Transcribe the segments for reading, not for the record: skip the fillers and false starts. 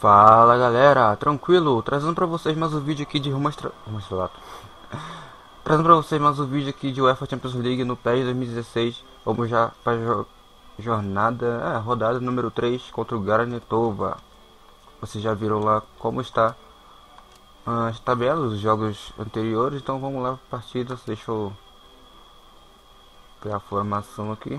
Fala galera, tranquilo? Trazendo pra vocês mais um vídeo aqui de Rumo Estrelato. Trazendo pra vocês mais um vídeo aqui de UEFA Champions League no PES 2016. Vamos já para rodada número 3 contra o Garantova. Vocês já viram lá como está as tabelas dos jogos anteriores, então vamos lá para partidas. Deixa eu criar a formação aqui.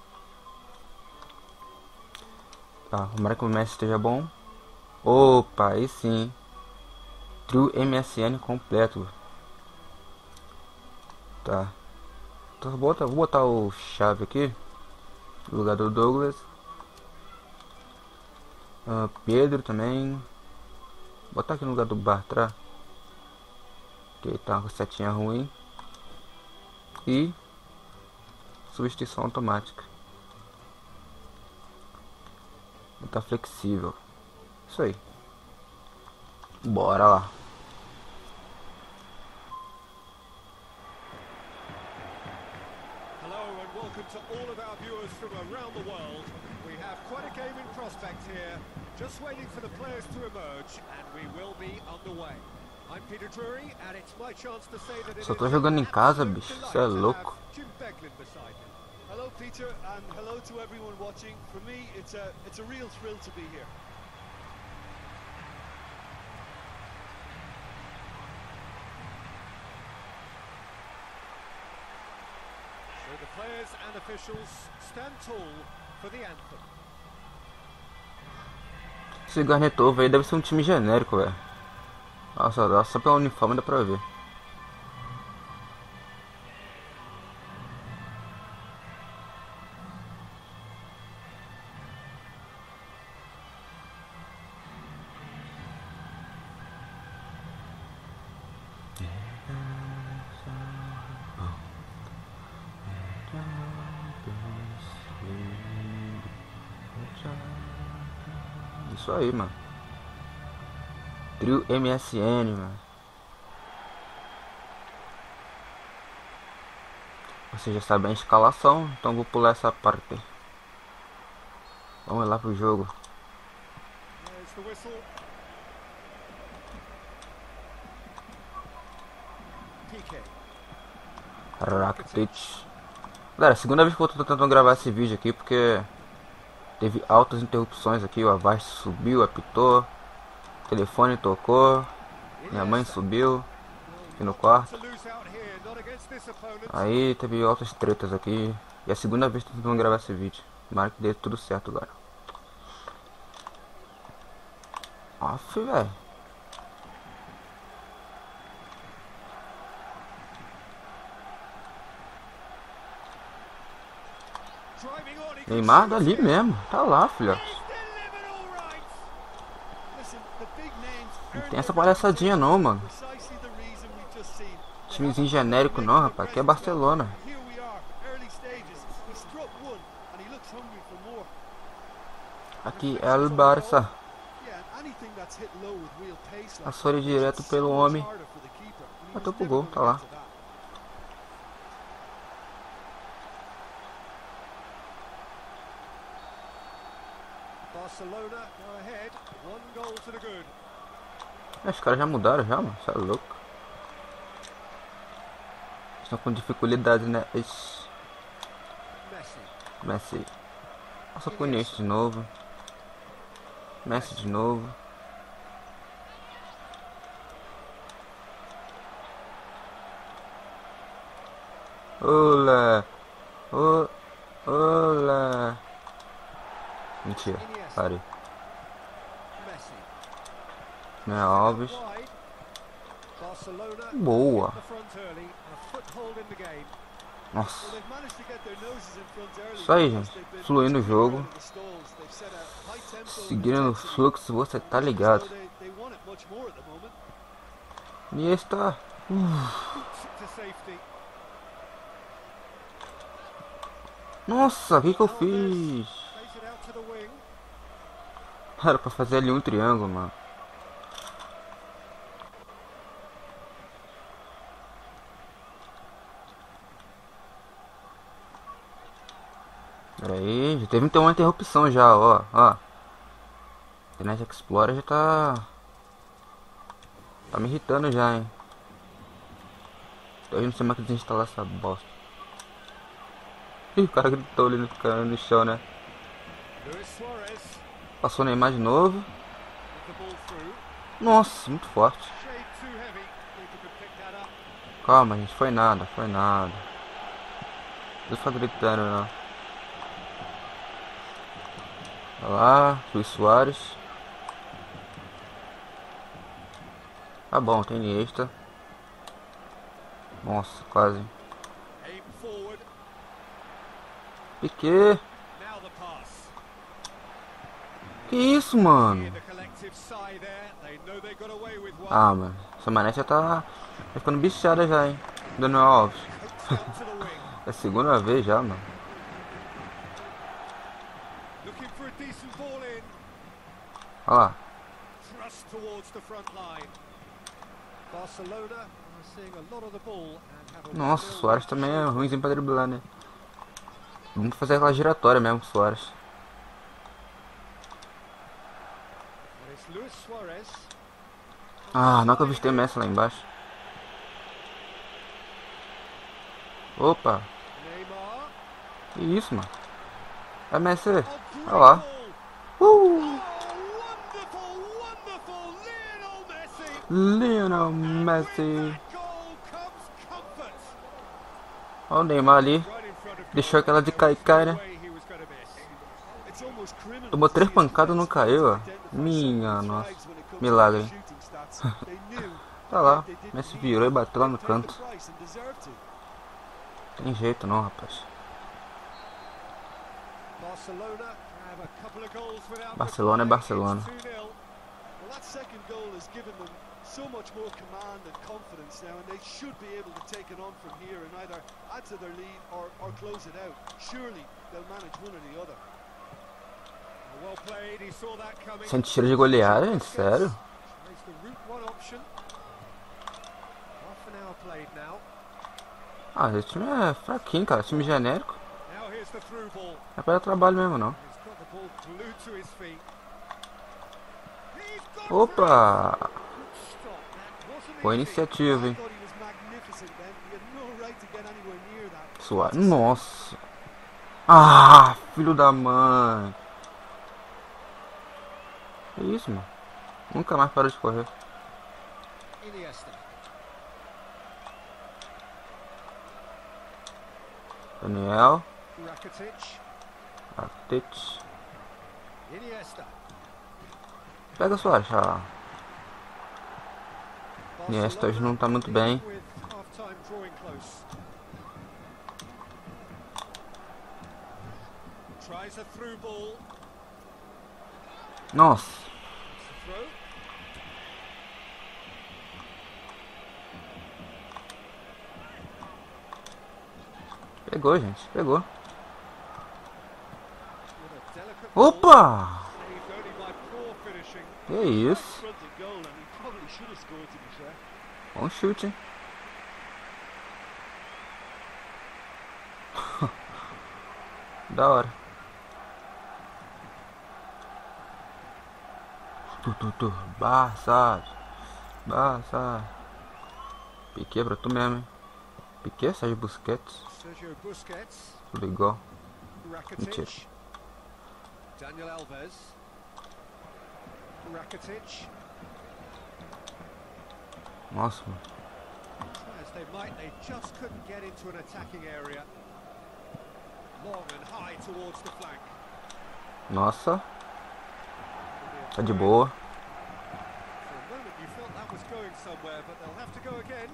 Tá, tomara que o Messi esteja bom. Opa, aí sim. Trio MSN completo. Tá. Então vou botar o Chave aqui no lugar do Douglas. Pedro também. Vou botar aqui no lugar do Bartra, que ele tá com setinha ruim. E substituição automática. Tá flexível. Isso aí. Bora lá. Hello and welcome to all of our viewers from around the world. We have quite a game in prospect here, just waiting for the players to emerge, and we will be underway. I'm Peter Drury, and it's my chance to say that it Só tô is jogando em an casa, absolute bicho. delight Cê é to louco. have Jim Beglin beside me. Hello, Peter, and hello to everyone watching. For me, it's a real thrill to be here. So the players and officials stand tall for the anthem. Esse Garnetova aí deve ser um time genérico, velho. Nossa, só pelo uniforme dá pra ver. Isso aí, mano. Trio MSN, mano. Você já sabe a escalação, então vou pular essa parte. Vamos lá pro jogo. There's the whistle. PK. Rakitic. Galera, segunda vez que eu tô tentando gravar esse vídeo aqui porque teve altas interrupções aqui. O Avast subiu, apitou, o telefone tocou, minha mãe subiu aqui no quarto. To lose out here, not against this opponent. Aí teve altas tretas aqui. E é a segunda vez que eu tô tentando gravar esse vídeo. Tomara que dê tudo certo agora. Off, velho. Driving on, he can Neymar shoot dali here. mesmo. Tá lá, filhote. He's delivered all right. Listen, the big names Não earn tem essa their palhaçadinha não, mano. precisely the reason we've just seen. Timezinho genérico não, rapaz. Aqui é Barcelona. Here we are, early stages. He struck one, and he looks hungry for more. Aqui é o Barça. Yeah, and anything that's hit low with real pace like Passou ele that direto makes it pelo so much homem. harder for the keeper, and he Bateu was pro never gol, gonna tá lá. get to that. Barcelona go ahead, 1 goal to the good. Os caras já mudaram já, mano. Você é louco. Estão com dificuldade, né? Ixi, Messi. Messi. Passa pro Iniesta de novo. Messi de novo. Olá. Olá. Mentira. Iniesta. Parei. Messi. Né, Alves. Wide. Barcelona Boa. the front early, a foothold in the game. Nossa. Well, they've managed to get their noses in front early. Isso aí, because gente. they've been Fluindo o jogo. out of the stalls. They've set a high tempo and Seguindo o intensity. fluxo, você tá Looks as ligado. though they want it much more at the moment. Iniesta. Boots it to safety. Nossa, o que eu fiz? Plays it out to the wing. Era pra fazer ali um triângulo, mano. Pera aí, já teve uma interrupção já, ó. Internet Explorer já tá me irritando já, hein. Tô indo sem máquina de desinstalar essa bosta. Ih, o cara gritou ali no chão, né? Luis Suarez Passou o Neymar de novo. with the ball through. Nossa, muito forte. Shade too heavy. Keeper could pick that up. Calma, gente, foi nada, foi nada. Não fica gritando, não. Olha lá, Luis Suarez. Tá bom, tem Iniesta. Nossa, quase. Aim forward. Piquet. Now the pass. Que isso, mano? The collective sigh there. They know they got away with one. Ah, mano. Essa mané já tá ficando bichada já, hein? Daniel Alves. Coaxed out to the wing. É a segunda vez já, mano. Looking for a decent ball in. Olha lá. Thrust towards the front line. Barcelona are seeing a lot of the ball and have a Nossa, o 1-0 Suarez lead também é to show. ruimzinho pra driblar, né? Vamos fazer aquela giratória mesmo com o Suarez. And it's Luis Suarez. Ah, nunca avistei Messi lá embaixo. Opa, Neymar. que isso, mano? É Messi. Oh, Olha great lá. ball. Uh! Wonderful, wonderful Lionel Messi. Lionel With Messi. that goal comes comfort. Olha o Neymar ali. Right in front of Deixou goal. aquela de There was cai, no né? way he was gonna miss. It's almost criminal Tomou to 3 see his pancadas, não defense caiu, ó. identify Minha some nossa. flags when it comes to Milagre. their shooting stats. They knew Tá lá. they didn't Messi need virou e to. bateu lá no They paid canto. the price and deserved to. Tem jeito não, rapaz. Barcelona have a couple of goals without Barcelona é reply. Barcelona. It's 2-0. Well, that second goal has given them so much more command and confidence now, and they should be able to take it on from here and either add to their lead or close it out. Surely they'll manage one or the other. Well played, he saw that coming. Sente cheiro de goleada, gente, sério? Plays the route one option. Half an hour played now. Ah, esse time é fraquinho, cara. Time genérico. Now here's the through ball. Não é pra dar trabalho mesmo, não. He's got the ball glued to his feet. He's got Opa! Good stop. That wasn't Boa easy. iniciativa, I hein? thought he was magnificent then. He had no right to get anywhere near that. Suave. Nossa. Ah, filho da mãe. Que isso, mano? Nunca mais parou de correr. Iniesta. Daniel. Rakitic. Atete. Iniesta. Pega Suárez. Ah, Iniesta hoje não tá muito bem. With half-time drawing close. Tries a through ball. Nossa. Throw. Pegou, gente. Pegou. With a delicate ball. Opa! Saved only by poor finishing. Que isso? Fronted goal, and he probably should have scored, to be fair. Bom chute, hein? Da hora. Barça. Barça. Piquet pra tu mesmo, hein? Piquet, Sérgio Busquets. Sergio Busquets. Tudo igual. Rakitic. Mentira. Daniel Alves. Rakitic. Nossa, mano. Try as they might, they just couldn't get into an attacking area. Long and high towards the flank. Nossa. Tá de boa. For a moment you felt that was going somewhere, but they'll have to go again.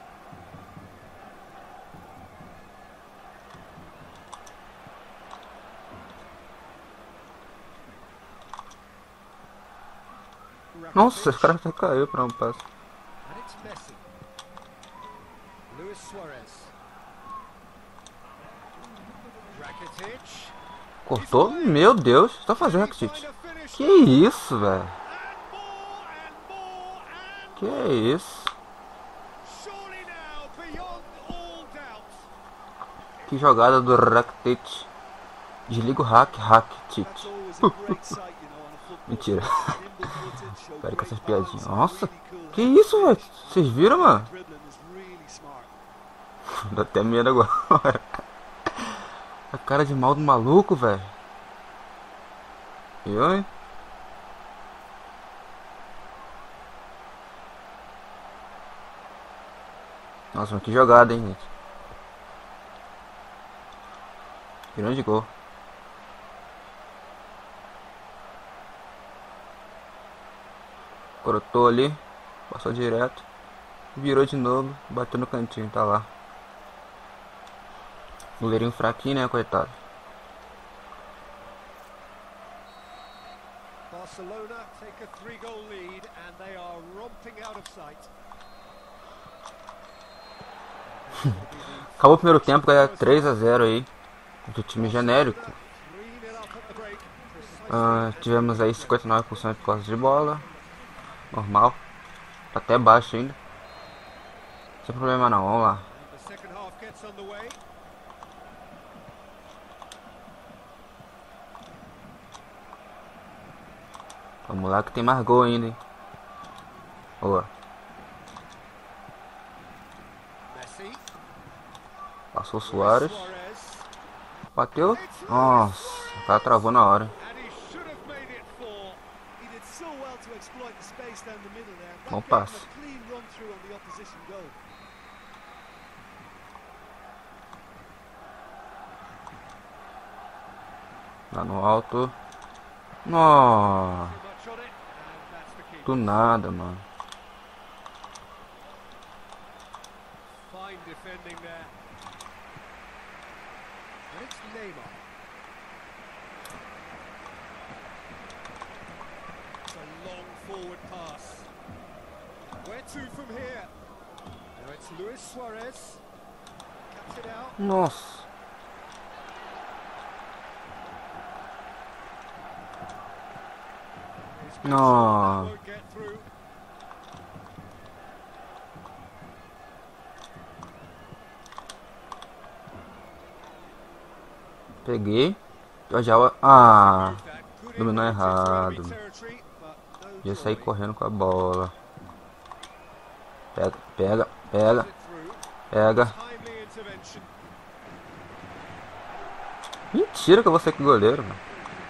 Nossa, esse Rakitic. cara até caiu pra um passo. And it's Messi. Luis Suarez. Rakitic. Cortou? Meu Deus, tá fazendo Rakitic. Que isso, velho? Que isso? Surely now, beyond all doubt. Que jogada do Rakitic. Desliga o Rakitic. That's always a great sight, you know, on a football Mentira. Nimble-footed, showed Pera com great essas balance piadinhas. and Nossa, really cool que hands. isso, velho? Vocês viram, mano? Dribbling is really smart. Dá até medo agora. A cara de mal do maluco, velho. Eu, hein? Nossa, mas que jogada, hein, gente. Grande gol. Cortou ali. Passou direto. Virou de novo. Bateu no cantinho, tá lá. Goleirinho fraquinho, né, coitado. Barcelona take a 3-goal lead and they are romping out of sight. Acabou o primeiro tempo, ganha 3 a 0 aí. Do time genérico. 3-0 up at the break. Tivemos aí 59% de posse de bola. Normal. Tá até baixo ainda. Sem problema não, vamos lá. And the second half gets underway. Vamos lá que tem mais gol ainda, hein. Boa. Messi. Passou o Suárez. Suarez. Bateu. Nossa, o cara travou na hora. And he should have made it 4. He did so well to exploit the space down the middle there. That Bom gave him passe. a clean run through on the opposition goal. Lá no alto. Nossa, Too much on it, and that's the key. do nada, mano. Fine defending there. And it's Neymar. It's a long forward pass. Where to from here? Now it's Luis Suarez. Cuts it out. Nossa. He's No. that won't get through. Peguei. Já. Ah. That good Dominou into rugby errado. territory, but no Já saí joy. correndo com a bola. Pega, pega, pega, It through. pega. Timely intervention. Mentira que eu vou ser que goleiro, mano.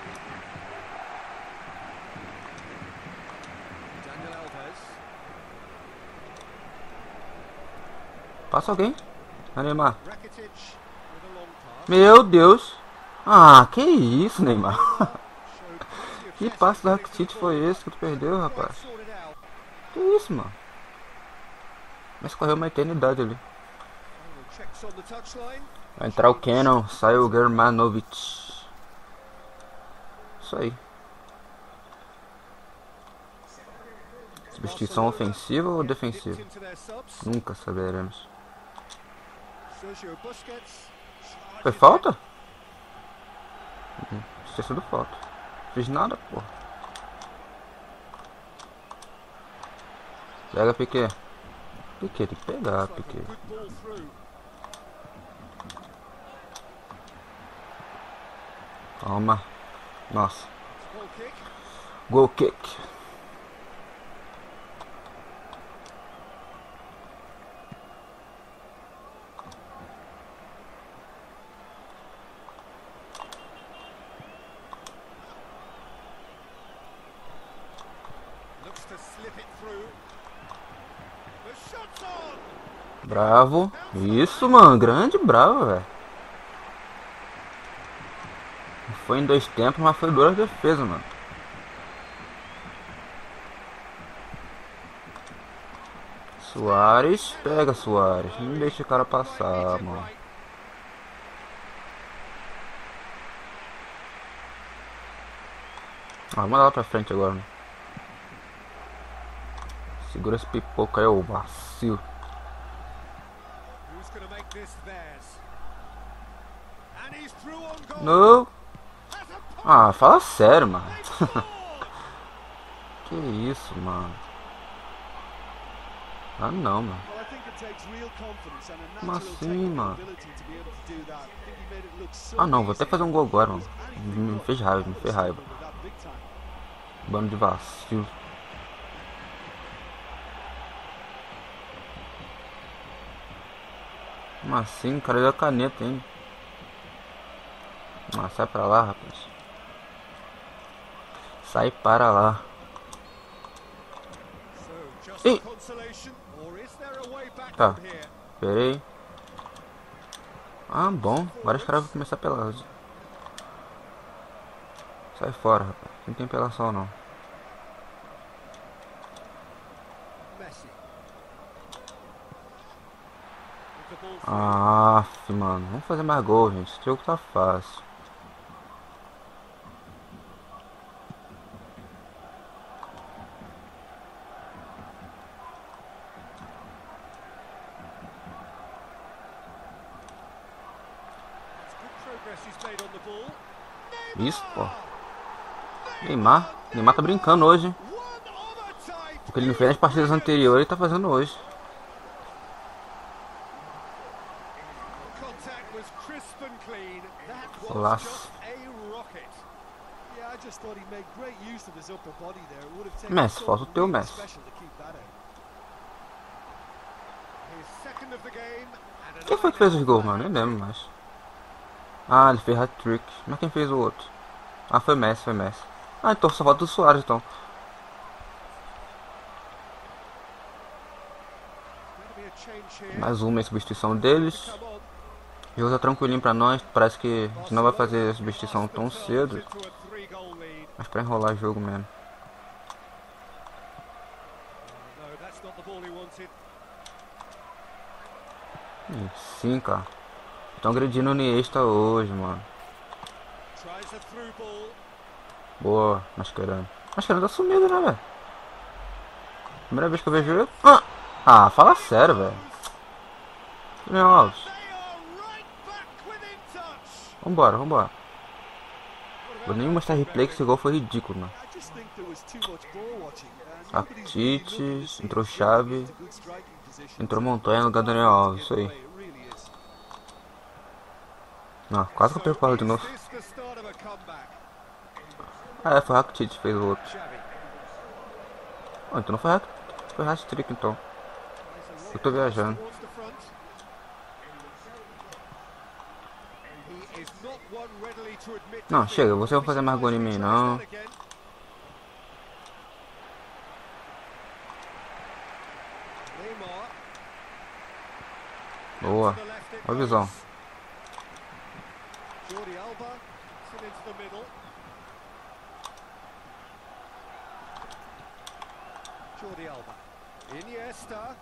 Daniel Alves. Passa alguém. Neymar. Rakitic with a long pass. Meu Deus. Ah, que isso, Neymar. Showed plenty of Que chest passe do to finish the Rakitic foi ball. esse que tu perdeu, Quite rapaz? sorted out. Que isso, mano? Mas correu uma eternidade ali. Final checks on the touchline. Vai entrar o Cannon, sai o Germanovic. Isso aí. Substituição ofensiva ou defensiva? Dipped into their subs. Nunca saberemos. Sergio Busquets. Foi falta? Isso tinha sido falta. Fiz nada, pô. Pega, Piquet. Piquet, tem que pegar, Looks like a Piquet. good ball through. Toma. Nossa. Goal kick. Goal kick. Looks to slip it through. The shot's on. Bravo. Isso, mano. Grande bravo, velho. Foi em 2 tempos, mas foi duas defesas, mano. Suárez. Pega, Suárez. Não deixa o cara passar, Hit it mano. right. Ah, vamos lá pra frente agora, né? Segura esse pipoco aí, ô vacilo. Who's going to make this theirs? And he's through on goal. Não. Has a pop. Ah, fala sério, mano. They scored. Que isso, mano. Ah, não, mano. Well, I think it takes real confidence and a Como natural assim, technical mano? ability to be able to do that. I think he made it look so Ah, não, vou até easy. fazer um gol agora, mano. Anything Me but. fez raiva, me fez raiva. With that big time. Bando de vacilo. Como assim? O cara deu a caneta, hein? Ah, sai pra lá, rapaz. Sai para lá. So, just Ih! consolation, or is there a way back Tá, from here? esperei. Ah, bom. Agora os caras vão começar a pelar. Sai fora, rapaz. Não tem pelação, não. Messi. With the ball through. Ah, mano. Vamos fazer mais gol, gente. Esse jogo tá fácil. It's good progress he's made on the ball. Isso, pô. Neymar. Neymar tá brincando hoje, hein? One of a type. O que ele não fez nas partidas anteriores, ele tá fazendo hoje. Contact was crisp and clean. That was Golaço. just a rocket. Yeah, I just thought he made great use of his upper body there. It would have taken Messi, falta o something teu really Messi. special to keep that out. His second of the game and an Quem foi que eye fez now os gols, for mano? Nem hat-trick. lembro mais. Ah, ele fez hat-trick. Mas quem fez o outro? Ah, foi Messi, foi Messi. Ah, então só falta o Suárez, então. Gonna be a change here. Mais uma substituição deles. Come on. O jogo tá tranquilinho pra nós. Parece que a gente não vai fazer a substituição tão cedo. Into a 3-goal lead. Mas pra enrolar o jogo mesmo. No, that's not the ball he wanted. Ih, sim, cara. Estão agredindo o Iniesta hoje, mano. Tries a through ball. Boa, Mascherano. Mascherano tá sumido, né, velho? Primeira vez que eu vejo ele. Ah, fala sério, velho. Meu Alves. They are right back within touch. Vambora, vambora. Vou nem mostrar replay que esse gol foi ridículo, mano. I just think there was too much ball watching. Rakitic, Nobody's really looking to see entrou if they Xavi, can get into good striking positions. entrou Montoya no lugar do Daniel Alves, isso aí. It really is. Não, quase que eu perco ela de novo. Is this the start of a comeback? Ah, é, foi Rakitic que fez o outro. Xavi. Oh, então não foi Rakitic, foi hat-trick então. Eu tô viajando. Towards the front. He is not one readily to admit Não, defeat. chega, você não vai fazer mais gol em mim, não. Tries that again. Neymar. Boa. To the left it Olha a visão. goes. Jordi Alba. It's into the middle. Jordi Alba. Iniesta.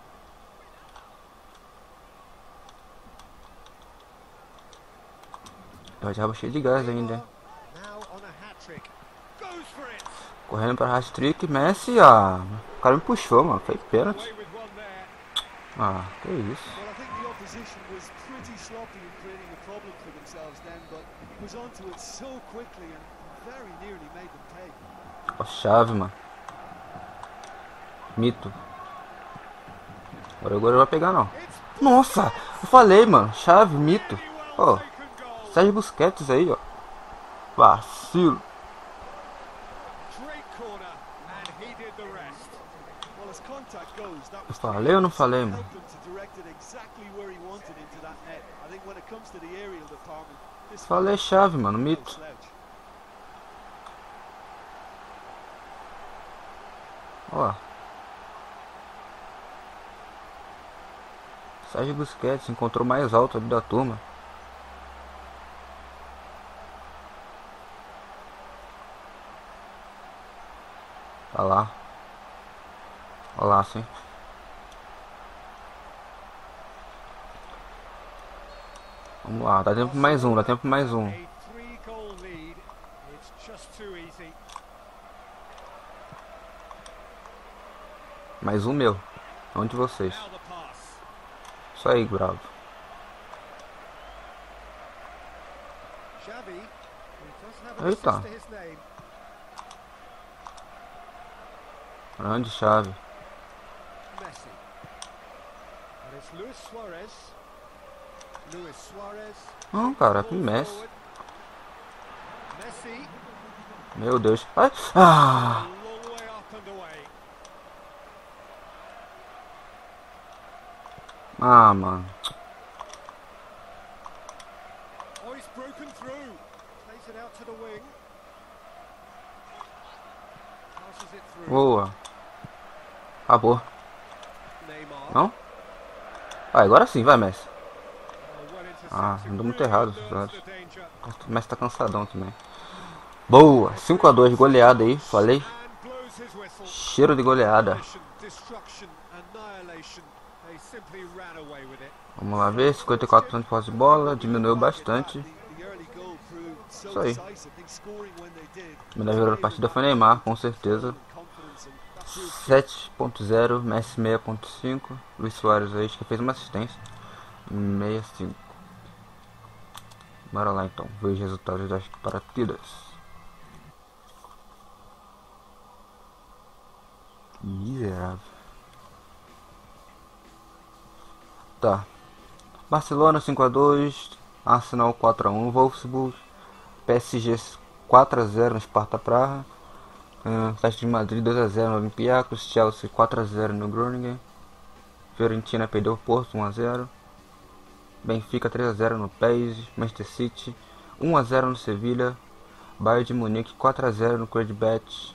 Eu já cheio de gás ainda, hein. Now on a hat-trick. Goes for it. Correndo pra hat-trick, Messi, ah. O cara me puxou, mano. Foi pênalti. Away with one there. Ah, que isso. Well, I think the opposition was pretty sloppy in creating a problem for themselves then, but he was onto it so quickly and very nearly made them pay. Ó, chave, mano. Mito. Agora o goleiro vai pegar, não. It's Nossa, eu falei, mano. Chave, mito. very Ó, well taken goal. Sérgio Busquets aí, ó. Vacilo. Great corner, and he did the rest. Well, as contact goes, that Eu was falei ou não falei, mano? helped him to direct it exactly where he wanted into that net. I think when it comes to the aerial department, this Falei chave, mano. no Mito. slouch. Ó lá. Sérgio Busquets encontrou mais alto ali da turma. Tá lá. Olha lá, sim. Vamos lá, dá tempo pra mais um, dá tempo pra mais um. A 3-goal lead. It's just too easy. Mais um meu. Não de vocês. Now the pass. Isso aí, bravo. Xavi, who does have an Eita. assist to his name. Grande chave. Messi. And it's Luis Suarez. Luis Suarez. Não, cara, que Ball Messi. forward. Messi. Meu Deus. Ai. Ah! Ah, mano. Oh, he's broken through. Plays it out to the wing. Passes it through. Boa. Acabou. Neymar. Não? Ah, agora sim, vai, Messi. Oh, well intercepted. Ah, andou muito errado. Really the danger. O Messi tá cansadão também. Boa. 5 a 2, goleada aí, falei. And blows his whistle. Cheiro de goleada. Destruction, annihilation. They simply ran away with it. Vamos lá ver, 54% de posse de bola, diminuiu bastante. Isso aí. Melhor jogador da partida foi Neymar, com certeza. 7.0, Messi 6.5, Luis Suárez aí, acho que fez uma assistência. 65. Bora lá então, ver os resultados das partidas. Miserável. Tá. Barcelona 5 a 2, Arsenal 4 a 1, Wolfsburg, PSG 4 a 0 no Sparta Praha, Atlético de Madrid 2 a 0 no Olympiacos, Chelsea 4 a 0 no Groningen, Fiorentina perdeu o Porto 1 a 0, Benfica 3 a 0 no PES, Manchester City 1 a 0 no Sevilha, Bayern de Munique 4 a 0 no Credibet,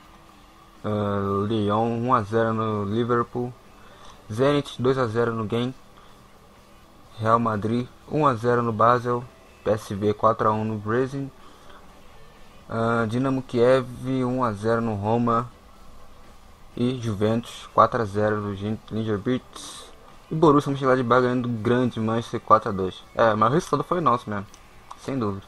Lyon 1 a 0 no Liverpool, Zenit 2 a 0 no Genk, Real Madrid 1 a 0 no Basel, PSV 4 a 1 no Brezin, Dinamo Kiev 1 a 0 no Roma e Juventus 4 a 0 no Lingerbeats e Borussia Mönchengladbach ganhando do grande Manchester 4 a 2. Mas o resultado foi nosso mesmo, sem dúvida.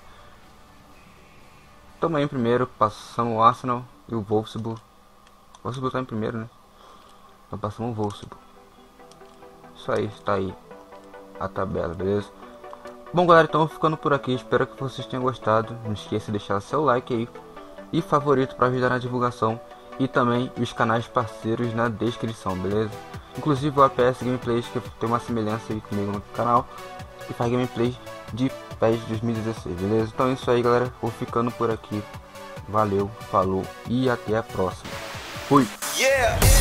Tamo aí em primeiro, passamos o Arsenal e o Wolfsburg. O Wolfsburg tá em primeiro, né? Então passamos o Wolfsburg. Isso aí, está aí a tabela, beleza? Bom, galera, então ficando por aqui, espero que vocês tenham gostado. Não esqueça de deixar seu like aí e favorito para ajudar na divulgação, e também os canais parceiros na descrição, beleza? Inclusive o APS Gameplays, que tem uma semelhança aí comigo no canal, e faz gameplays de PES 2016, beleza? Então é isso aí, galera, vou ficando por aqui. Valeu, falou e até a próxima. Fui! Yeah!